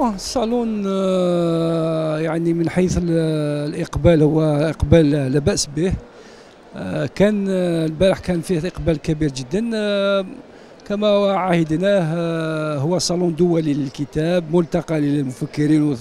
الصالون يعني من حيث الإقبال هو إقبال لا بأس به. كان البارح كان فيه إقبال كبير جدا. كما عهدناه هو صالون دولي للكتاب، ملتقى للمفكرين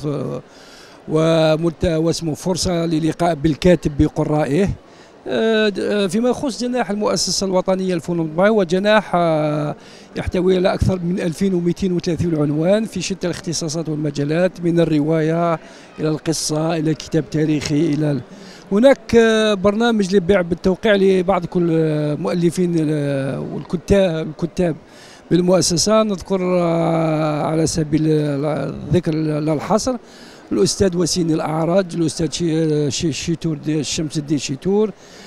واسمه فرصة للقاء بالكاتب بقرائه. فيما يخص جناح المؤسسة الوطنية للفنون المطبوعة، هو جناح يحتوي على أكثر من 2230 عنوان في شتى الاختصاصات والمجالات، من الرواية إلى القصة إلى الكتاب التاريخي. هناك برنامج للبيع بالتوقيع لبعض كل المؤلفين والكتاب بالمؤسسة. نذكر على سبيل الذكر لا الحصر الأستاذ وسيم الأعرج، الأستاذ شيتور شمس الدين شيتور،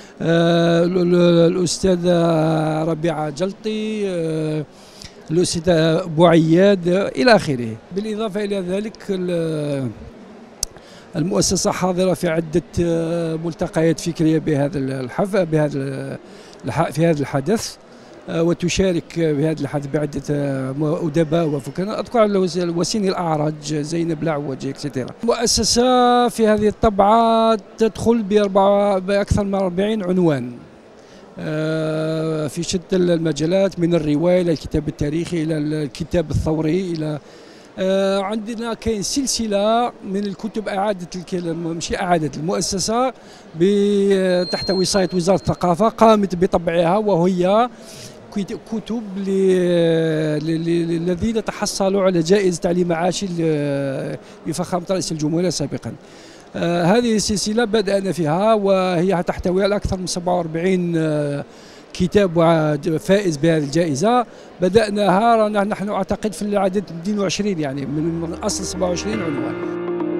الأستاذ ربيعة جلطي، الأستاذ بوعياد إلى آخره. بالإضافة إلى ذلك المؤسسة حاضرة في عدة ملتقيات فكرية في هذا الحدث، وتشارك بهذا الحدث بعدة أدباء وفكراء. أذكر وسيم الأعرج، زينب العوجي اكسترا. المؤسسة في هذه الطبعة تدخل بأكثر من 40 عنوان في شتى المجالات، من الرواية إلى الكتاب التاريخي إلى الكتاب الثوري إلى عندنا كاين سلسلة من الكتب ماشي إعادة المؤسسة تحت وصاية وزارة الثقافة قامت بطبعها، وهي كتب للذين تحصلوا على جائزة تعليم معاشي بفخامة رئيس الجمهورية سابقا. هذه السلسلة بدأنا فيها، وهي تحتوي على أكثر من 47 كتاب فائز بهذه الجائزة. بدأناها نحن أعتقد في العدد 22، يعني من أصل 27 عنوان.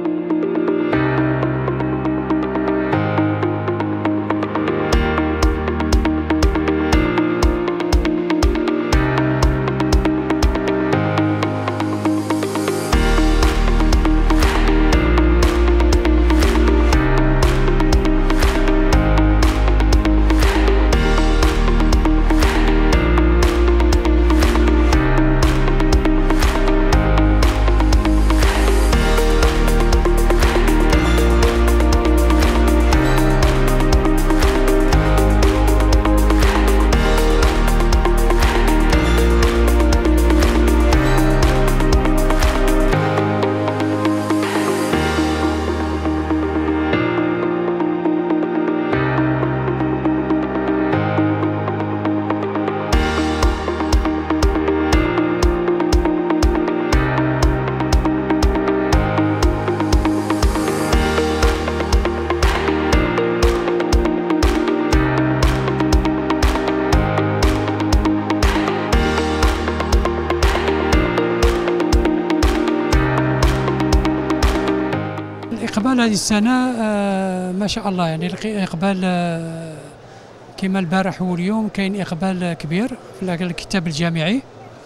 الإقبال هذه السنة ما شاء الله، يعني إقبال كما البارح واليوم كاين إقبال كبير في الكتاب الجامعي.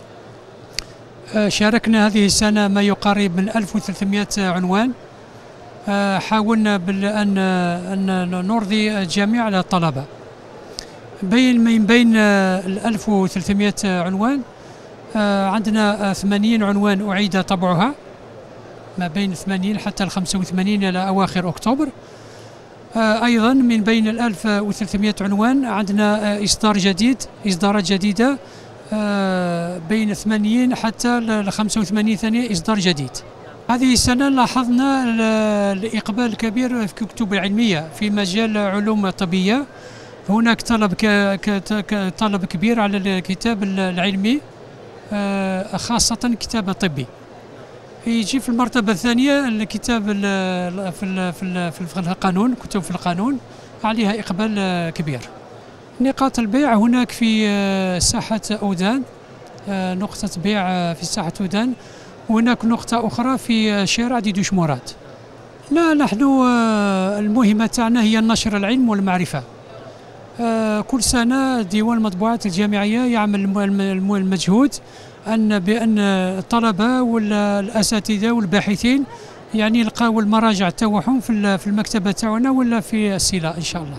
شاركنا هذه السنة ما يقارب من 1300 عنوان. حاولنا أن نرضي جميع الطلبة. من بين 1300 عنوان عندنا 80 عنوان أعيد طبعها، ما بين 80 حتى 85 إلى أواخر أكتوبر. أيضا من بين 1300 عنوان عندنا إصدارات جديدة بين 80 حتى 85 ثانية إصدار جديد. هذه السنة لاحظنا الإقبال الكبير في الكتب العلمية في مجال علوم طبية. هناك طلب كبير على الكتاب العلمي، خاصة الكتاب الطبي. يجي في المرتبة الثانية الكتاب في القانون، كتب في القانون عليها إقبال كبير. نقاط البيع هناك في ساحة أودان، نقطة بيع في ساحة أودان، وهناك نقطة أخرى في شارع ديدوش مراد. لا، نحن المهمة تاعنا هي نشر العلم والمعرفة. كل سنة ديوان المطبوعات الجامعية يعمل المجهود بأن الطلبة والأساتذة والباحثين يعني يلقاو المراجع تاعهم في المكتبة تاعنا ولا في السلة إن شاء الله.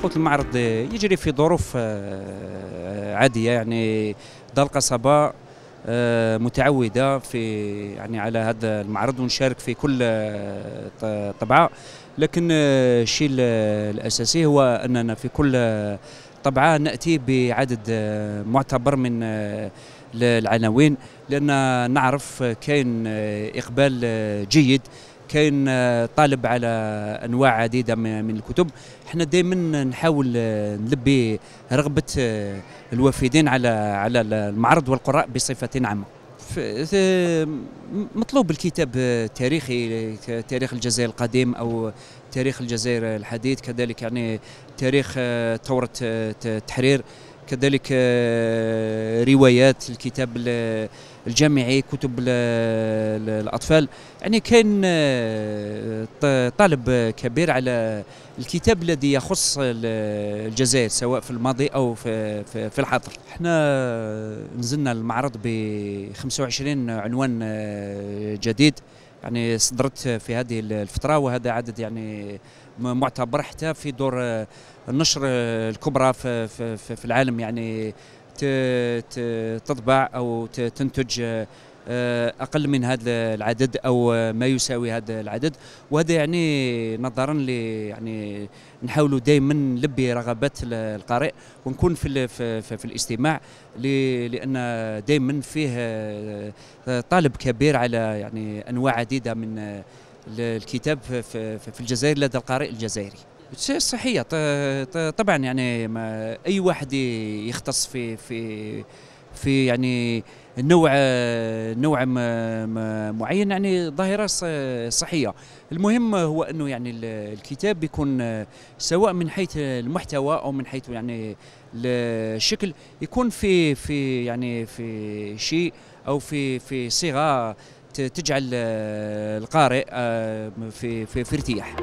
سقوط المعرض يجري في ظروف عادية، يعني دار القصبة متعودة يعني على هذا المعرض ونشارك في كل طبعة، لكن الشيء الأساسي هو أننا في كل طبعة نأتي بعدد معتبر من العناوين، لأن نعرف كاين إقبال جيد، كاين طالب على أنواع عديدة من الكتب. احنا دائما نحاول نلبي رغبة الوافدين على المعرض والقراء بصفة عامة. مطلوب الكتاب تاريخي، تاريخ الجزائر القديم أو تاريخ الجزائر الحديث، كذلك يعني تاريخ ثورة التحرير، كذلك روايات، الكتاب الجامعي، كتب الأطفال. يعني كاين طالب كبير على الكتاب الذي يخص الجزائر سواء في الماضي أو في الحاضر. احنا نزلنا المعرض ب 25 عنوان جديد يعني صدرت في هذه الفترة، وهذا عدد يعني معتبر حتى في دور النشر الكبرى في العالم، يعني تطبع أو تنتج أقل من هذا العدد أو ما يساوي هذا العدد. وهذا يعني نظرا يعني نحاولوا دائما نلبي رغبات القارئ ونكون في الاستماع، لأن دائما فيه طالب كبير على يعني أنواع عديدة من الكتاب في الجزائر لدى القارئ الجزائري. صحية طبعا، يعني أي واحد يختص في يعني نوع معين، يعني ظاهرة صحية. المهم هو أنه يعني الكتاب يكون سواء من حيث المحتوى أو من حيث يعني الشكل، يكون في يعني في شيء أو في صيغة تجعل القارئ في ارتياح.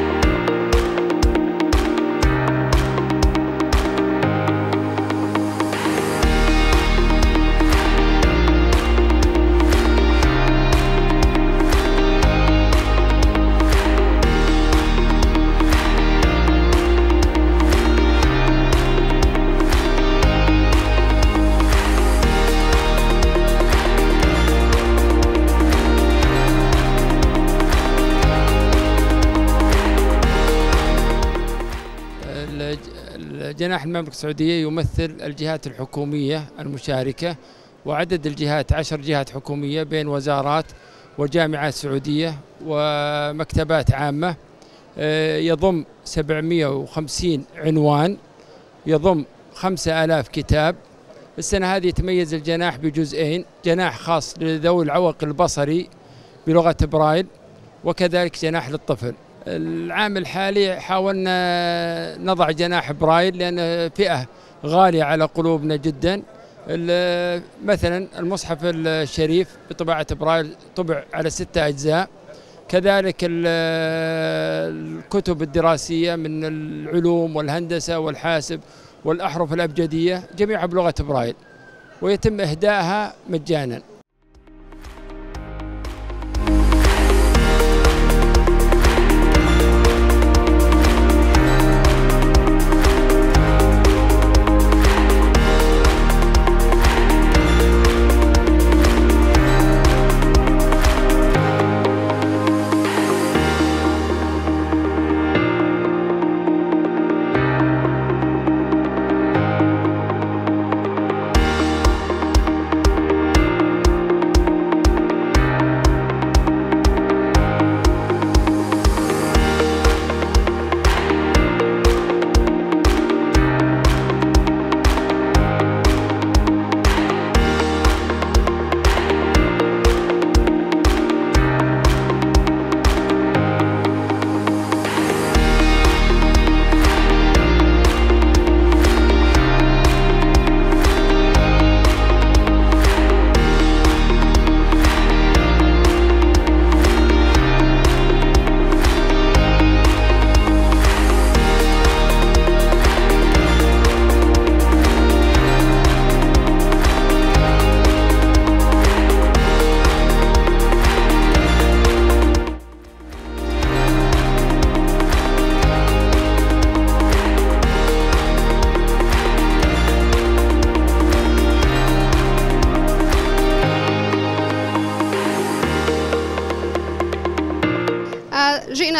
جناح المملكة السعودية يمثل الجهات الحكومية المشاركة، وعدد الجهات 10 جهات حكومية بين وزارات وجامعات سعودية ومكتبات عامة، يضم 750 عنوان، يضم 5000 كتاب. السنة هذه يتميز الجناح بجزئين، جناح خاص لذوي العوق البصري بلغة برايل، وكذلك جناح للطفل. العام الحالي حاولنا نضع جناح برايل لأن فئة غالية على قلوبنا جدا. مثلا المصحف الشريف بطباعة برايل طبع على 6 أجزاء، كذلك الكتب الدراسية من العلوم والهندسة والحاسب والأحرف الأبجدية جميعها بلغة برايل، ويتم إهدائها مجانا.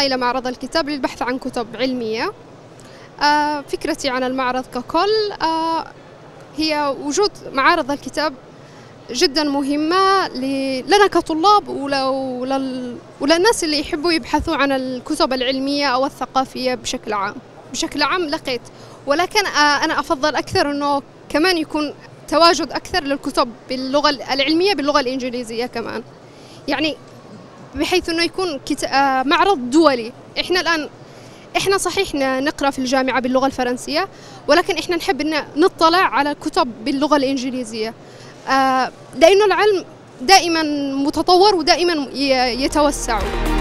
إلى معرض الكتاب للبحث عن كتب علمية. فكرتي عن المعرض ككل هي وجود معارض الكتاب جدا مهمة لنا كطلاب وللناس اللي يحبوا يبحثوا عن الكتب العلمية أو الثقافية بشكل عام لقيت، ولكن أنا أفضل أكثر أنه كمان يكون تواجد أكثر للكتب باللغة العلمية باللغة الإنجليزية كمان، يعني بحيث أنه يكون معرض دولي. إحنا صحيح نقرأ في الجامعة باللغة الفرنسية، ولكن إحنا نحب أن نطلع على كتب باللغة الإنجليزية، لأنه العلم دائما متطور ودائما يتوسع.